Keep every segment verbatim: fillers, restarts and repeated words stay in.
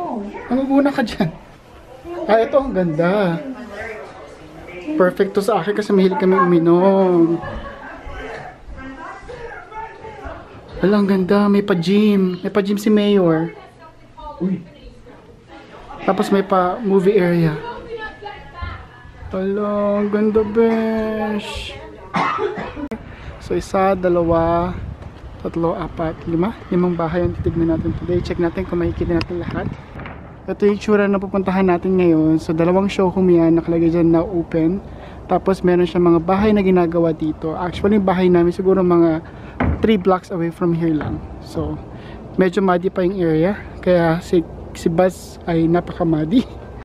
Mamumuna ka dyan. Ah, ito ang ganda. Perfect to sa akin kasi mahilig kami uminom. Wala, ang ganda. May pa-gym. May pa-gym si Mayor. Uy. Tapos may pa-movie area. Wala, ang ganda, besh. So, isa, dalawa, tatlo, apat, lima. Limang bahay ang titignan natin today. Check natin kung makikita natin lahat. Ito yung tsura na pupuntahan natin ngayon. So, dalawang showroom yan. Nakalagay dyan na open. Tapos, meron siya mga bahay na ginagawa dito. Actually, yung bahay namin siguro mga three blocks away from here lang. So, medyo muddy pa yung area. Kaya, si, si Buzz ay napaka-muddy.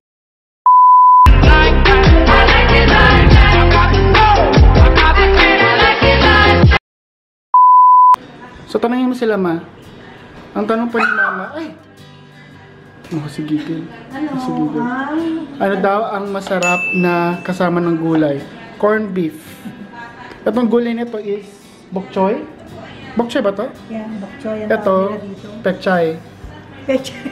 So, tanongin mo sila, ma. Ang tanong pa ni mama, ay! Oh, si Gigil. Ano? Si Gigil. Ano daw ang masarap na kasama ng gulay? Corned beef. Itong gulay nito is bok choy. Bok choy ba to? Yan, bok choy. Ito, pechay. Pechay.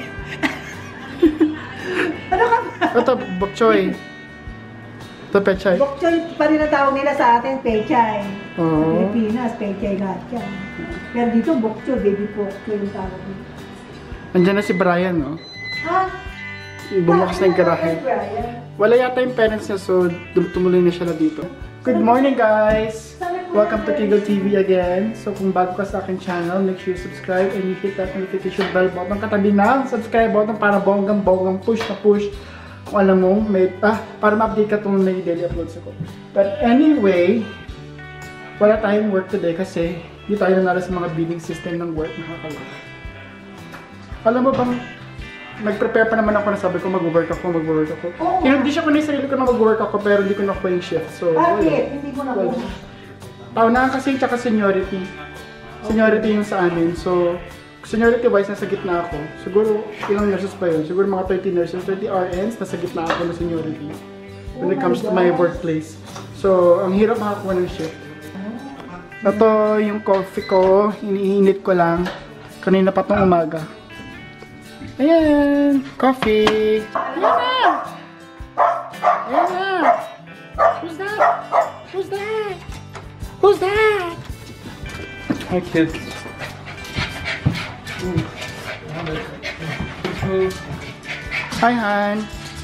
Ano ka ba? Ito, bok choy. Ito, pechay. Bok choy pa rin ang tawag nila sa atin, pechay. Oo. Sa Pilipinas, pechay lahat yan. Pero dito, bok choy, baby pork choy yung tawag nila. Andiyan na si Brian, no? Ha? Bumukas na yung garahe. Wala yata yung parents niya, so tumuloy na siya na dito. Good morning, guys! Welcome to Kiggle T V again. So kung bago ka sa aking channel, make sure you subscribe and you hit that notification bell button katabi ng subscribe button para bonggang-bonggang push na push. Kung alam mo, may, ah, para ma-update ka kung may daily uploads ako. But anyway, wala tayong work today kasi hindi tayo nanalo sa mga bidding system ng work. Nakakalala. Alam mo bang, nag-prepare pa naman ako na sabi ko mag-work ako, mag-work ako. Oh, Hindi siya ko na yung sarili ko na mag-work ako pero hindi ko nakuha yung shift. So, bakit? Hindi ko na well, paunahan kasi tsaka seniority. Seniority yung sa amin. So, seniority wise, nasa gitna ako. Siguro, ilang nurses pa yun? Siguro mga thirty nurses, thirty R Ns, nasa gitna ako ng seniority. When it comes to my workplace. So, ang hirap makakuha ng shift. Ito yung coffee ko, iniinit ko lang. Kanina pa tong umaga. Ayan! Coffee! Ayan na! Ayan na! Who's that? Who's that? Who's that? Hi, kids. Hi, Han.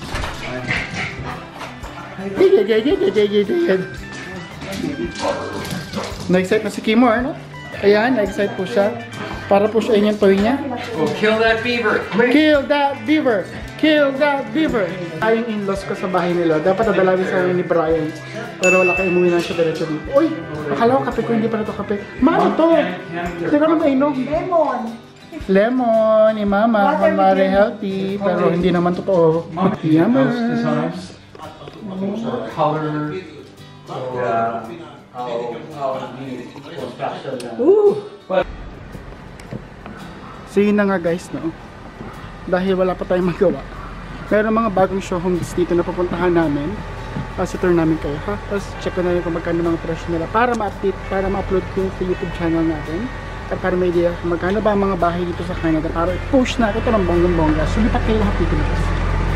Na-excite na si Kimor, no? Ayan, na-excite po siya. Para po siya yung toy niya. Oh, kill that beaver! Kill that beaver! Kill that beaver! Ay, yung in-laws ko sa bahay nila. Dapat nadalawin sa amin ni Brian. Pero wala kayo, umuwi na siya diretso dito. Uy! Akala ko kape ko, hindi pa na ito kape. Mano to! Hindi ko naman inom. Lemon. Lemon ni Mama. Water Very healthy. Pero hindi naman totoo. Yummer! Color. So, uh, how, how the construction. Ooh! So yun na nga guys, no? Dahil wala pa tayong magawa. Meron mga bagong showrooms dito na pupuntahan namin. Tapos itour namin kayo, ha? Tapos check ko na rin kung magkano mga presyo nila para ma-update, para ma-upload ko sa YouTube channel natin. At para may idea kung magkano ba ang mga bahay dito sa Canada para i-push natin ito ng bonggang-bongga. So lipat kayo lahat dito na guys.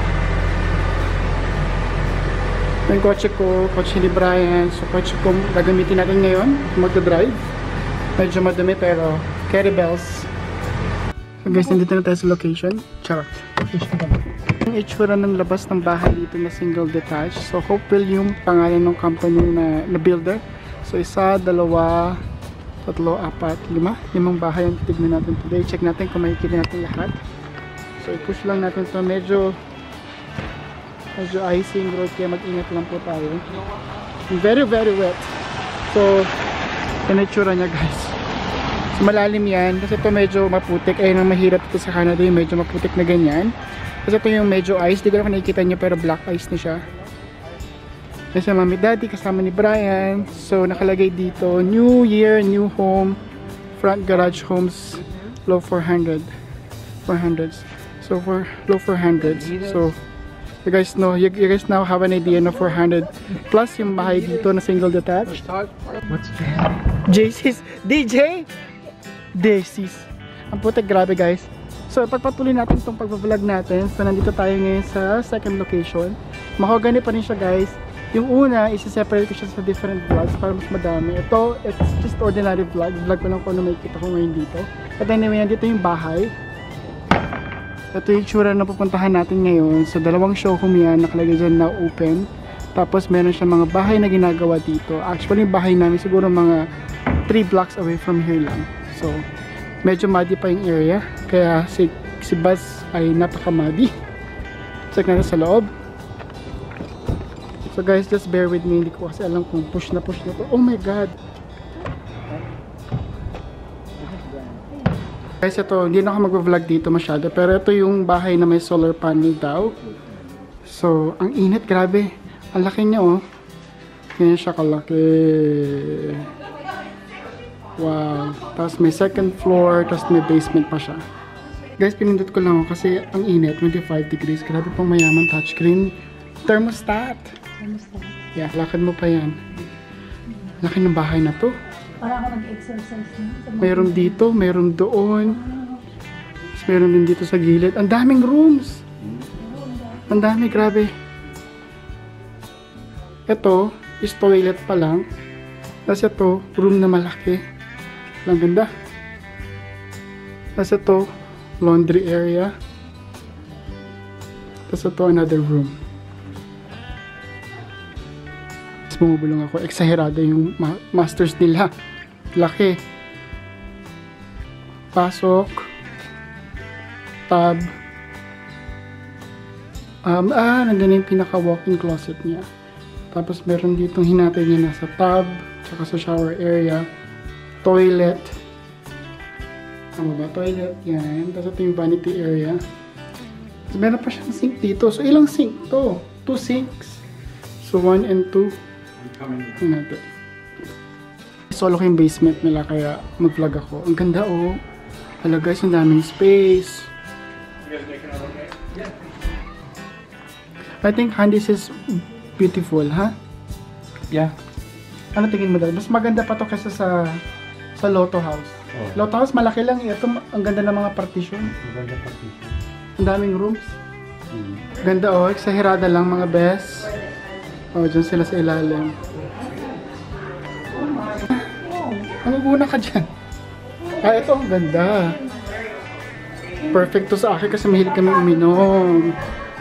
Yung kotse ko, kotse ni Brian. So kotse ko gagamitin natin ngayon, magdadrive. Medyo madumi pero carry bells. So guys, nandito na tayo sa location. Charot. Location pa. Yung itsura ng labas ng bahay dito na single detached. So Hopewell yung pangalan ng company na, na builder. So isa, dalawa, tatlo, apat, lima. Limang bahay ang titignan natin today. Check natin kung makikita natin lahat. So i-push lang natin ito. Medyo medyo icing road kaya mag-ingat lang po tayo. Very very wet. So yan ang itsura niya guys. So, malalim yan kasi ito medyo maputik. Ayun ang mahirap ito sa Canada, yung medyo maputik na ganyan. Kasi ito yung medyo ice, di ko na nakikita nyo pero black ice na siya. Kasi mami daddy kasama ni Brian. So nakalagay dito, new year, new home, front garage homes, low four hundred. four hundreds. So for low four hundreds. So you guys know, you, you guys now have an idea na four hundred plus yung bahay dito na single detached. What's that? J C's D J Daisies. Ang putik, grabe guys. So, pagpatuloy natin itong pag-vlog natin. So, nandito tayo ngayon sa second location. Mahogany pa rin siya, guys. Yung una, isi-separate ko siya sa different vlogs para mas madami. Ito, it's just ordinary vlog. Vlog ko lang kung ano makikita ko ngayon dito. At anyway, nandito yung bahay. Ito yung tsura na pupuntahan natin ngayon. So, dalawang showroom yan. Nakalagay dyan na open. Tapos, meron siya mga bahay na ginagawa dito. Actually, yung bahay namin siguro mga three blocks away from here lang. So, medyo muddy pa yung area. Kaya si, si Buzz ay napaka-muddy. Check natin sa loob. So guys, just bear with me. Hindi ko kasi alam kung push na push na to. Oh my God! Guys, ito, hindi na ako mag-vlog dito masyado. Pero ito yung bahay na may solar panel daw. So, ang init, grabe. Ang laki niya, oh. Ganyan siya kalaki. Wow. Tapos may second floor, tapos may basement pa siya. Guys, pinindot ko lang ako kasi ang init, twenty-five degrees. Grabe pang mayaman touchscreen. Thermostat. Kamusta? Yeah, lakad mo pa yan. Laki ng bahay na to. Para ako nag-exercise na. Mayroon dito, mayroon doon. Tapos mayroon din dito sa gilid. Ang daming rooms. Ang dami, grabe. Ito is toilet pa lang. Tapos ito, room na malaki. Ang ganda. Tapos ito, laundry area. Tapos ito, another room. Tapos bumubulong ako. Exagerado yung ma masters nila. Laki. Pasok. Tab. Um, ah, nandun yung pinaka walk-in closet niya. Tapos meron ditong hinatay niya nasa tub. Tsaka sa shower area. Toilet. Tama ba? Toilet. Yan. Tapos ito yung vanity area. Tapos meron pa siyang sink dito. So, ilang sink to? Two sinks. So, one and two. Ang natin. Solo ko yung basement nila kaya mag-vlog ako. Ang ganda, oh. Hala guys, ang daming space. I think Handy's is beautiful, ha? Huh? Yeah. Ano tingin mo dahil? Mas maganda pa to kaysa sa sa Lotto House. Oh. Lotto House malaki lang. Ito ang ganda ng mga partition. Maganda partition. Ang daming rooms. Mm. Ganda, oh. Exagerada lang mga best. Oh, dyan sila sa ilalim. Ang una ka dyan. Ah, ito ang ganda. Perfect to sa akin kasi mahilig kami uminom.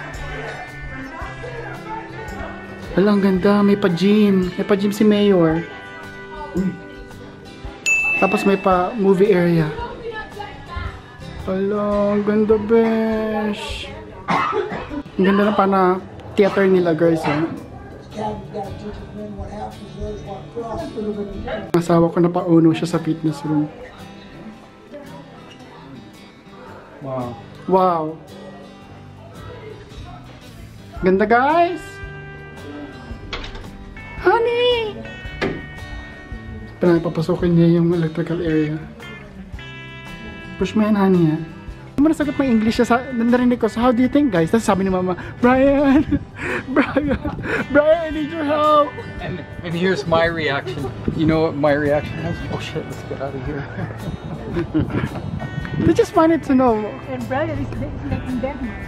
Hala, ang ganda. May pa-gym. May pa-gym si Mayor. Uy. Tapos may pa-movie area. Hala, ang ganda, besh. Ang ganda na pa na theater nila, guys, eh. Asawa ko na pauno siya sa fitness room. Wow. Wow. Ganda, guys. Honey! Pinapapasukin niya yung electrical area. Push mo yan, honey, ha? Hindi mo nasagot ng English siya sa narinig ko. So, how do you think, guys? Tapos sabi ni Mama, Brian! Brian! Brian, I need your help! And, and here's my reaction. You know what my reaction was? Oh shit, let's get out of here. They just wanted to know. And Brian is making Denmark.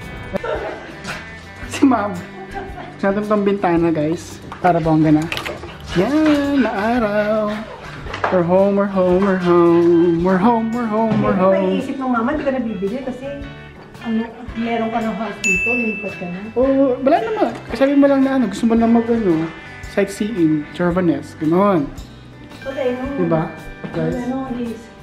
Si Ma'am. Natin itong bintana, guys. Para bongga na. Yan, na araw. We're home, we're home, we're home. We're home, we're home, we're home. Maiisip ng mama, hindi ka na bibili kasi ano, meron ka ng house dito, nilipat ka na. Oh, wala naman. Sabi mo lang na ano, gusto mo lang mag ano, sightseeing, Charvanes, gano'n. Okay, no. Diba? Ano, Guys? ano, is